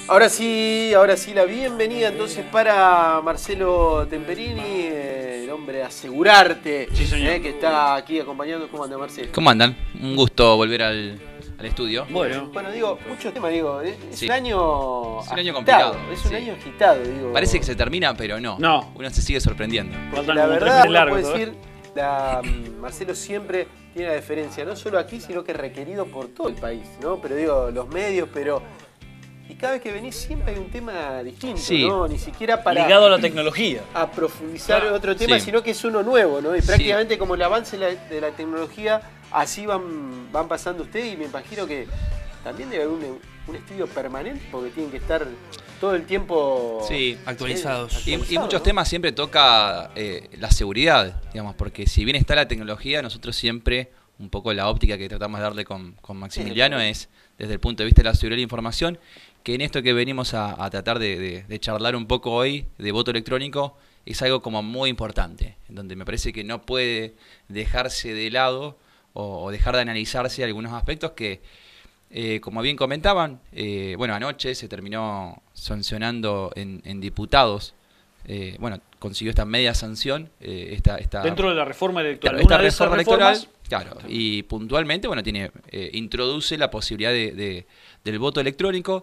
Ahora sí, la bienvenida entonces para Marcelo Temperini, el hombre de Asegurarte, sí, señor. Que está aquí acompañando. ¿Cómo anda, Marcelo? ¿Cómo andan? Un gusto volver al estudio. Bueno, digo, muchos temas, digo, es Sí. un año Es un año agitado, complicado, es un sí. año agitado, digo. Parece que se termina, pero no. No. Uno se sigue sorprendiendo. Faltan La como verdad, 3 meses uno largos, puede ¿eh? decir, Marcelo siempre tiene la deferencia, no solo aquí, sino que requerido por todo el país, ¿no? Pero digo, los medios, y cada vez que venís siempre hay un tema distinto, Sí. ¿no? Ni siquiera para Ligado a la tecnología. a profundizar Claro. otro tema, Sí. sino que es uno nuevo, ¿no? Y Sí. prácticamente como el avance de la tecnología, así van pasando ustedes, y me imagino que también debe haber un estudio permanente, porque tienen que estar todo el tiempo Sí, actualizados. Y actualizados, muchos ¿no? temas siempre toca la seguridad, digamos, porque si bien está la tecnología, nosotros siempre, un poco la óptica que tratamos de darle con Maximiliano es desde el punto de vista de la seguridad de la información, que en esto que venimos a tratar de charlar un poco hoy de voto electrónico, es algo como muy importante, en donde me parece que no puede dejarse de lado o dejar de analizarse algunos aspectos que, como bien comentaban, bueno, anoche se terminó sancionando en diputados, consiguió esta media sanción, esta Dentro de la reforma electoral. esta Una de esas reforma electoral, reformas, claro, y puntualmente, bueno, introduce la posibilidad del voto electrónico,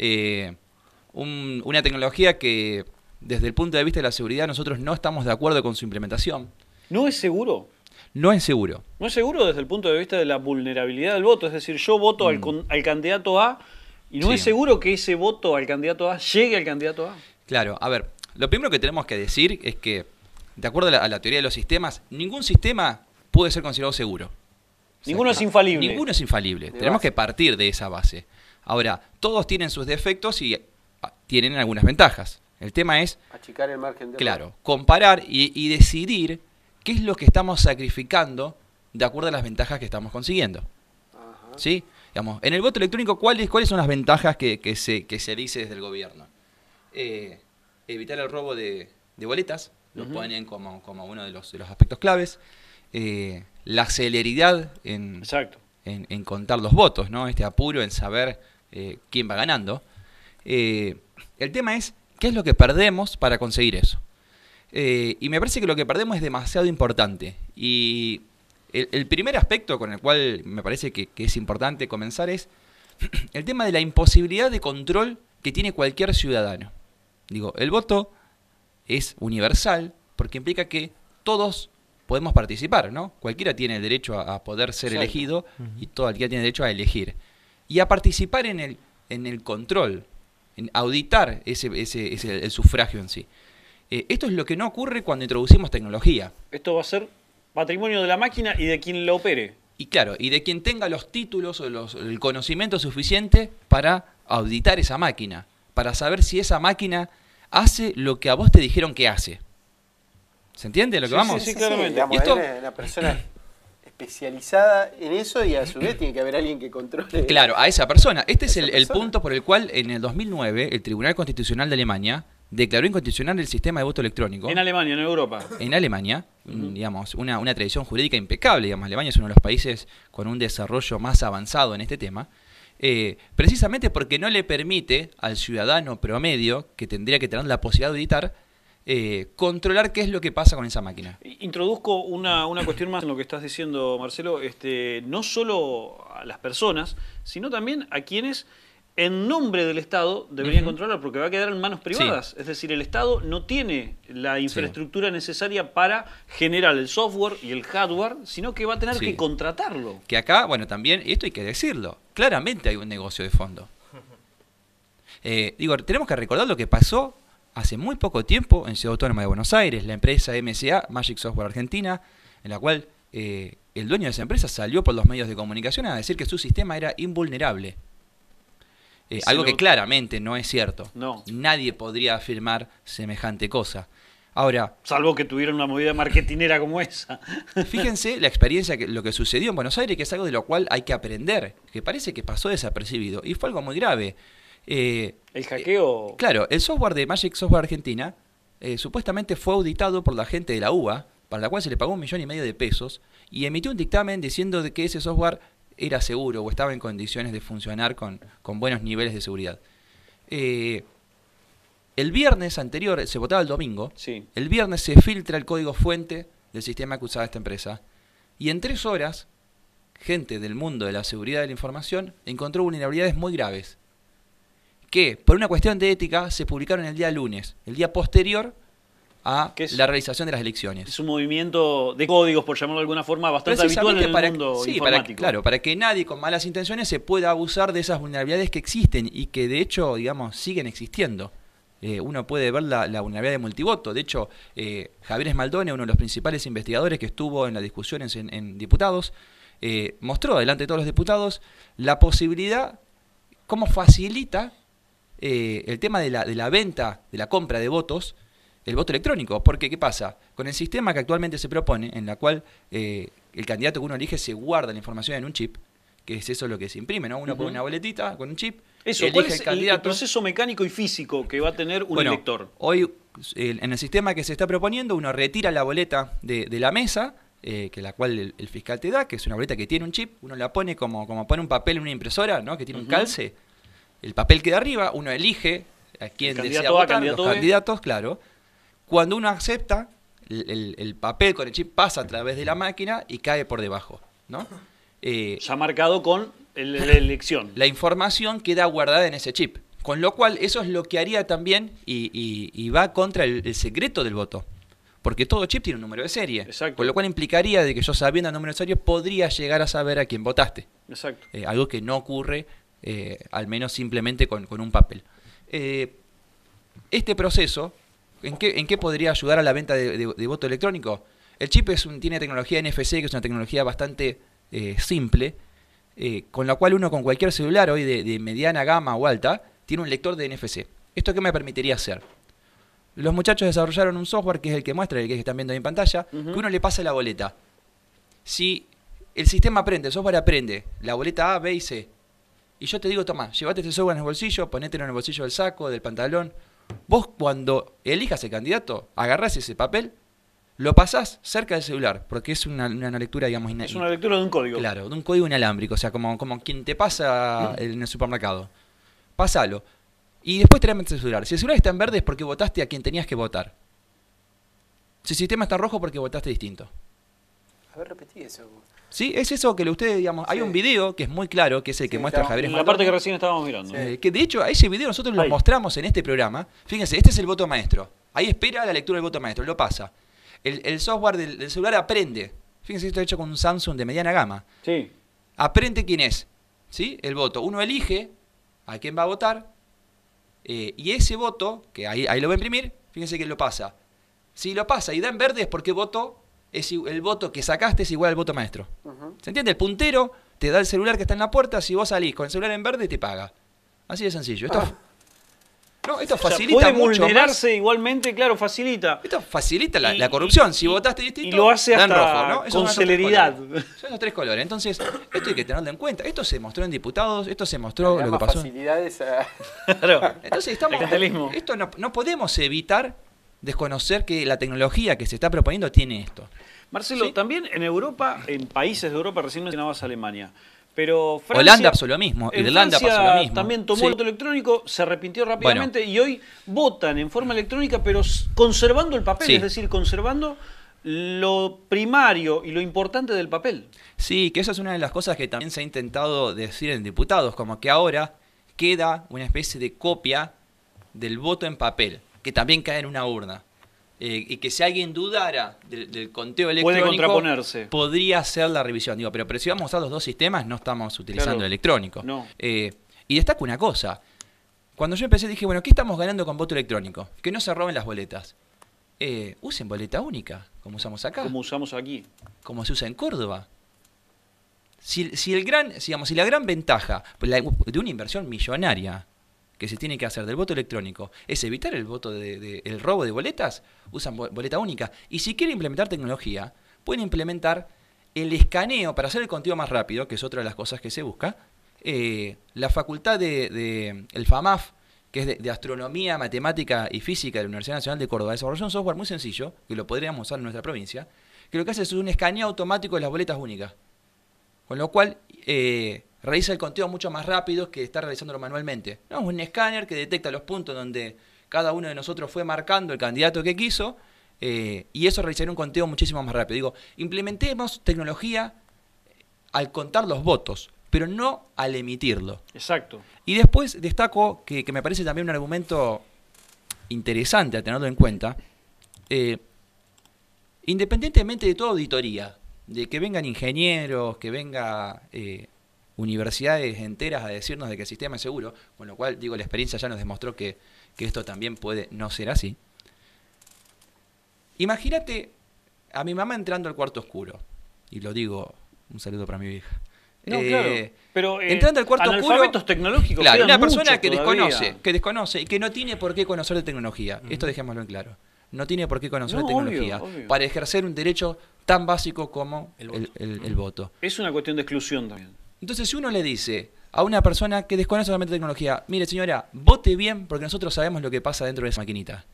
una tecnología que desde el punto de vista de la seguridad nosotros no estamos de acuerdo con su implementación. ¿no es seguro? No es seguro. No es seguro desde el punto de vista de la vulnerabilidad del voto. Es decir, yo voto al candidato A y no Sí. es seguro que ese voto al candidato A llegue al candidato A. Claro, a ver, lo primero que tenemos que decir es que, de acuerdo a la teoría de los sistemas, ningún sistema puede ser considerado seguro. Ninguno es infalible. Ninguno es infalible. De Tenemos base. que partir de esa base. Ahora, todos tienen sus defectos y tienen algunas ventajas. El tema es, achicar el margen de claro, comparar y decidir qué es lo que estamos sacrificando de acuerdo a las ventajas que estamos consiguiendo. error. Ajá. ¿Sí? Digamos, en el voto electrónico, ¿cuáles son las ventajas que se dice desde el gobierno? Evitar el robo de boletas, lo ponen como uno de los aspectos claves. La celeridad Exacto. en contar los votos, ¿no? Este apuro en saber quién va ganando. El tema es, ¿qué es lo que perdemos para conseguir eso? Y me parece que lo que perdemos es demasiado importante. Y el primer aspecto con el cual me parece que es importante comenzar es el tema de la imposibilidad de control que tiene cualquier ciudadano. Digo, el voto es universal porque implica que todos podemos participar, ¿no? Cualquiera tiene el derecho a poder ser Exacto. elegido y todo cualquiera tiene derecho a elegir. Y a participar en el control, en auditar el sufragio en sí. Esto es lo que no ocurre cuando introducimos tecnología. Esto va a ser patrimonio de la máquina y de quien la opere. Y claro, y de quien tenga los títulos o el conocimiento suficiente para auditar esa máquina, para saber si esa máquina hace lo que a vos te dijeron que hace. ¿Se entiende lo que Sí, vamos? sí, claramente. Digamos, Y esto- hay una persona especializada en eso, y a su vez tiene que haber alguien que controle. Claro, a esa persona. Este es Esa el persona. punto por el cual en el 2009 el Tribunal Constitucional de Alemania declaró inconstitucional el sistema de voto electrónico. En Alemania, en Europa. En Alemania, digamos, una tradición jurídica impecable, digamos, Alemania es uno de los países con un desarrollo más avanzado en este tema, precisamente porque no le permite al ciudadano promedio, que tendría que tener la posibilidad de auditar, controlar qué es lo que pasa con esa máquina. Introduzco una cuestión más en lo que estás diciendo, Marcelo. No solo a las personas, sino también a quienes en nombre del Estado deberían controlar, porque va a quedar en manos privadas. Es decir, el Estado no tiene la infraestructura necesaria para generar el software y el hardware, sino que va a tener Sí. que contratarlo. Que acá, bueno, también, esto hay que decirlo, claramente hay un negocio de fondo. Tenemos que recordar lo que pasó hace muy poco tiempo en Ciudad Autónoma de Buenos Aires, la empresa MSA, Magic Software Argentina, en la cual el dueño de esa empresa salió por los medios de comunicación a decir que su sistema era invulnerable. Algo que claramente no es cierto. No. Nadie podría afirmar semejante cosa. Ahora, Salvo que tuvieran una movida marketinera como esa. fíjense la experiencia, lo que sucedió en Buenos Aires, que es algo de lo cual hay que aprender, que parece que pasó desapercibido, y fue algo muy grave. El hackeo. Claro, el software de Magic Software Argentina supuestamente fue auditado por la gente de la UBA, para la cual se le pagó 1,5 millones de pesos, y emitió un dictamen diciendo de que ese software era seguro o estaba en condiciones de funcionar con buenos niveles de seguridad. El viernes anterior, se votaba el domingo, Sí. el viernes se filtra el código fuente del sistema que usaba esta empresa. Y en 3 horas, gente del mundo de la seguridad de la información encontró vulnerabilidades muy graves, que por una cuestión de ética se publicaron el día lunes, el día posterior a la realización de las elecciones. Es un movimiento de códigos, por llamarlo de alguna forma, bastante habitual en el mundo informático. Para que nadie con malas intenciones se pueda abusar de esas vulnerabilidades que existen y que de hecho, digamos, siguen existiendo. Uno puede ver la vulnerabilidad de multivoto. De hecho, Javier Esmaldone, uno de los principales investigadores que estuvo en las discusiones en diputados, mostró delante de todos los diputados la posibilidad, cómo facilita el tema de la venta, de la compra de votos, el voto electrónico. Porque, ¿qué pasa? Con el sistema que actualmente se propone, en la cual el candidato que uno elige se guarda la información en un chip, que es eso lo que se imprime, ¿no? Uno pone una boletita con un chip, eso, elige ¿cuál es el candidato. el proceso mecánico y físico que va a tener un elector? Hoy, en el sistema que se está proponiendo, uno retira la boleta de la mesa, que la cual el fiscal te da, que es una boleta que tiene un chip, uno la pone como pone un papel en una impresora, ¿no? Que tiene un calce, el papel queda arriba, uno elige a quién desea votar, los candidatos, claro. Cuando uno acepta, el papel con el chip pasa a través de la máquina y cae por debajo, ¿no? Ya marcado con la elección. La información queda guardada en ese chip. Con lo cual, eso es lo que haría también y va contra el secreto del voto. Porque todo chip tiene un número de serie. Exacto. Con lo cual implicaría de que yo, sabiendo el número de serie, podría llegar a saber a quién votaste. Exacto. Algo que no ocurre, al menos simplemente con un papel. Este proceso, ¿en qué podría ayudar a la venta de voto electrónico? El chip tiene tecnología NFC, que es una tecnología bastante simple, con la cual uno con cualquier celular hoy de mediana gama o alta tiene un lector de NFC. ¿Esto qué me permitiría hacer? Los muchachos desarrollaron un software que es el que muestra, el que están viendo ahí en pantalla, que uno le pasa la boleta. Si el sistema aprende, el software aprende la boleta A, B y C, y yo te digo, toma, llévate este software en el bolsillo, ponételo en el bolsillo del saco, del pantalón. Vos, cuando elijas el candidato, agarrás ese papel, lo pasás cerca del celular, porque es una lectura, digamos, es una lectura de un código. Claro, de un código inalámbrico, o sea, como quien te pasa en el supermercado. Pásalo. Y después tráeme el celular. Si el celular está en verde es porque votaste a quien tenías que votar. Si el sistema está en rojo, porque votaste distinto. A ver, repetí eso. Sí, es eso que ustedes, digamos, hay un video que es muy claro, que es el que muestra Javier Esmaldone. La parte que recién estábamos mirando. Que de hecho, a ese video nosotros lo mostramos en este programa. Fíjense, este es el voto maestro. Ahí espera la lectura del voto maestro, lo pasa. El software del celular aprende. Fíjense, esto está hecho con un Samsung de mediana gama. Sí. Aprende quién es, ¿sí? El voto. Uno elige a quién va a votar. Y ese voto, que ahí lo va a imprimir, fíjense que lo pasa. Si lo pasa y da en verde es porque el voto que sacaste es igual al voto maestro. ¿Se entiende? El puntero te da el celular que está en la puerta, si vos salís con el celular en verde te paga. Así de sencillo. Esto facilita puede mucho vulnerarse más. Igualmente, claro, facilita. Esto facilita la corrupción. Si votaste distinto, y lo hace dan hasta rojo, ¿no? con celeridad. Son los 3 colores. Entonces, esto hay que tenerlo en cuenta. Esto se mostró en diputados, esto se mostró lo que pasó. Facilidades Claro. Entonces, esto no podemos evitar desconocer que la tecnología que se está proponiendo tiene esto. Marcelo, ¿Sí? también en Europa, en países de Europa, recién mencionabas Alemania. Pero Francia, Holanda pasó lo mismo, Irlanda pasó lo mismo. También tomó el voto electrónico, se arrepintió rápidamente y hoy votan en forma electrónica, pero conservando el papel, es decir, conservando lo primario y lo importante del papel. Sí, que eso es una de las cosas que también se ha intentado decir en diputados, como que ahora queda una especie de copia del voto en papel, que también cae en una urna. Y que si alguien dudara del conteo electrónico, puede contraponerse. Podría hacer la revisión. Pero si vamos a usar los dos sistemas, no estamos utilizando el electrónico. No. Y destaco una cosa. Cuando yo empecé dije, bueno, ¿qué estamos ganando con voto electrónico? Que no se roben las boletas. Usen boleta única, como usamos acá. Como usamos aquí. Como se usa en Córdoba. Si la gran ventaja de una inversión millonaria que se tiene que hacer del voto electrónico es evitar el voto el robo de boletas, usan boleta única. Y si quieren implementar tecnología, pueden implementar el escaneo para hacer el conteo más rápido, que es otra de las cosas que se busca. La facultad el FAMAF, que es de Astronomía, Matemática y Física de la Universidad Nacional de Córdoba, desarrolló un software muy sencillo, que lo podríamos usar en nuestra provincia, que lo que hace es un escaneo automático de las boletas únicas. Con lo cual, realiza el conteo mucho más rápido que estar realizándolo manualmente. ¿No? Un escáner que detecta los puntos donde cada uno de nosotros fue marcando el candidato que quiso, y eso realizaría un conteo muchísimo más rápido. Digo, implementemos tecnología al contar los votos, pero no al emitirlo. Exacto. Y después destaco que me parece también un argumento interesante a tenerlo en cuenta, independientemente de toda auditoría, de que vengan ingenieros, que venga universidades enteras a decirnos de que el sistema es seguro, con lo cual, digo, la experiencia ya nos demostró que esto también puede no ser así. Imagínate a mi mamá entrando al cuarto oscuro, y lo digo, un saludo para mi vieja. No, claro. Pero entrando al cuarto oscuro, analfabetos tecnológicos, claro, una muchos persona que todavía. desconoce y que no tiene por qué conocer de tecnología. Esto dejémoslo en claro. No tiene por qué conocer de tecnología obvio. para ejercer un derecho tan básico como el voto. Es una cuestión de exclusión también. Entonces, si uno le dice a una persona que desconoce solamente tecnología, mire señora, vote bien porque nosotros sabemos lo que pasa dentro de esa maquinita.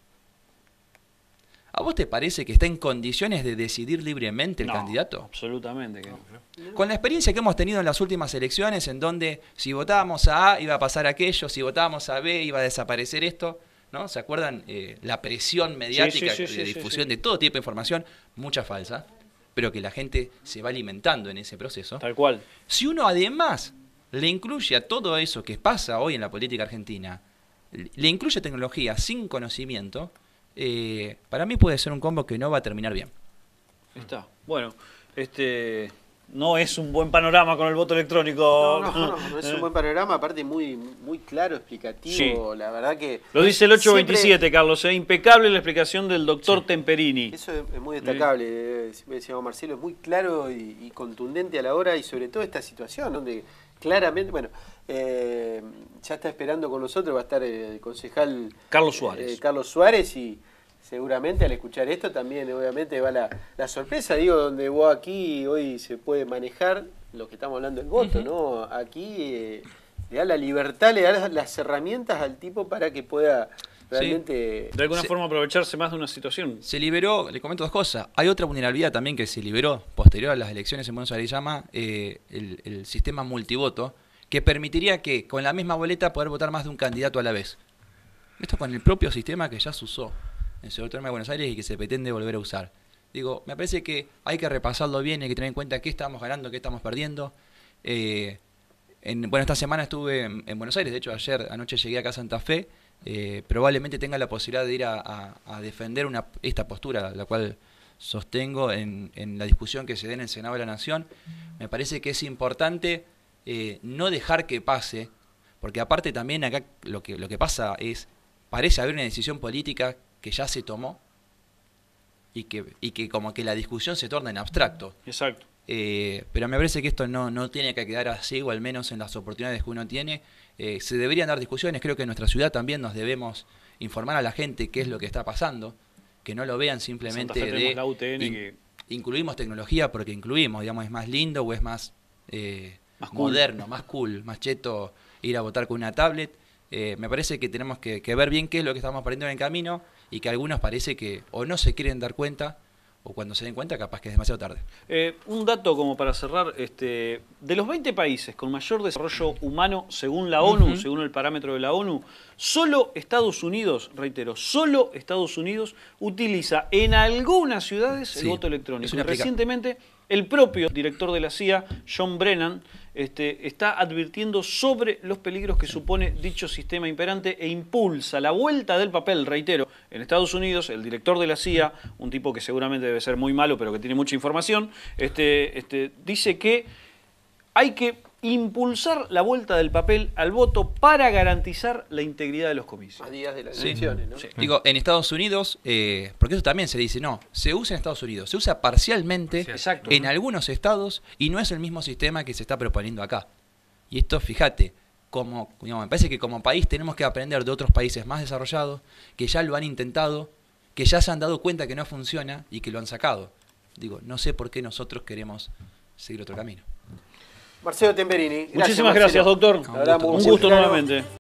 ¿A vos te parece que está en condiciones de decidir libremente el candidato? Absolutamente. Con la experiencia que hemos tenido en las últimas elecciones, en donde si votábamos a A iba a pasar aquello, si votábamos a B iba a desaparecer esto, ¿no? ¿Se acuerdan? La presión mediática de difusión de todo tipo de información, mucha falsa, pero que la gente se va alimentando en ese proceso. Tal cual. Si uno además le incluye a todo eso que pasa hoy en la política argentina, le incluye tecnología sin conocimiento, para mí puede ser un combo que no va a terminar bien. Está. Bueno, no es un buen panorama con el voto electrónico. No es un buen panorama, aparte muy claro, explicativo, la verdad que... Lo dice el 827, Carlos, impecable la explicación del doctor Temperini. Eso es muy destacable, siempre decíamos Marcelo, es muy claro y contundente a la hora, y sobre todo esta situación, donde claramente, bueno, ya está esperando con nosotros, va a estar el concejal Carlos Suárez. Carlos Suárez, y seguramente al escuchar esto también obviamente va la sorpresa, digo, donde vos aquí hoy se puede manejar lo que estamos hablando del voto, ¿no? Aquí le da la libertad, le da las herramientas al tipo para que pueda realmente... De alguna forma aprovecharse más de una situación. Se liberó, le comento dos cosas, hay otra vulnerabilidad también que se liberó posterior a las elecciones en Buenos Aires, se llama el sistema multivoto, que permitiría que con la misma boleta poder votar más de un candidato a la vez. Esto con el propio sistema que ya se usó en Ciudad Autónoma de Buenos Aires y que se pretende volver a usar. Digo, me parece que hay que repasarlo bien, hay que tener en cuenta qué estamos ganando, qué estamos perdiendo. Esta semana estuve en Buenos Aires, de hecho anoche llegué acá a Santa Fe, probablemente tenga la posibilidad de ir a defender esta postura, la cual sostengo en la discusión que se dé en el Senado de la Nación. Me parece que es importante no dejar que pase, porque aparte también acá lo que pasa es, parece haber una decisión política que ya se tomó y que como que la discusión se torna en abstracto. Exacto. Pero me parece que esto no tiene que quedar así, o al menos en las oportunidades que uno tiene. Se deberían dar discusiones, creo que en nuestra ciudad también nos debemos informar a la gente qué es lo que está pasando, que no lo vean simplemente Santa Fe tenemos la UTN incluimos tecnología porque incluimos, digamos, es más lindo o es más moderno, más cool, más cheto ir a votar con una tablet. Me parece que tenemos que ver bien qué es lo que estamos aprendiendo en el camino, y que algunos parece que o no se quieren dar cuenta, o cuando se den cuenta capaz que es demasiado tarde. Un dato como para cerrar, de los 20 países con mayor desarrollo humano según la ONU, según el parámetro de la ONU, solo Estados Unidos, reitero, solo Estados Unidos utiliza en algunas ciudades el voto electrónico. Recientemente el propio director de la CIA, John Brennan, está advirtiendo sobre los peligros que supone dicho sistema imperante e impulsa la vuelta del papel, reitero. En Estados Unidos, el director de la CIA, un tipo que seguramente debe ser muy malo, pero que tiene mucha información, dice que hay que impulsar la vuelta del papel al voto para garantizar la integridad de los comicios. A días de las elecciones, ¿no? Sí. Digo, en Estados Unidos, porque eso también se dice, no, se usa en Estados Unidos, se usa parcialmente en algunos estados y no es el mismo sistema que se está proponiendo acá. Y esto, fíjate, me parece que como país tenemos que aprender de otros países más desarrollados que ya lo han intentado, que ya se han dado cuenta que no funciona y que lo han sacado. Digo, no sé por qué nosotros queremos seguir otro camino. Marcelo Temperini. Muchísimas gracias, doctor. Un gusto nuevamente.